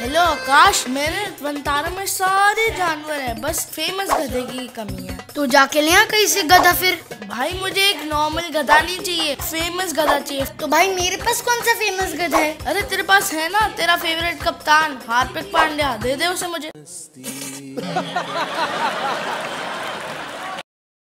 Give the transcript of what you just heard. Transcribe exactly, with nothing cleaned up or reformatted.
Hello आकाश, मेरे वंतारा में सारे जानवर है, बस फेमस गधे की कमी है। तो जाके ले आ कहीं से गधा फिर। भाई मुझे एक नॉर्मल गधा नहीं चाहिए, फेमस गधा चाहिए। तो भाई मेरे पास कौन सा फेमस गधा है? अरे तेरे पास है ना, तेरा फेवरेट कप्तान हार्दिक पांड्या, दे दे उसे मुझे।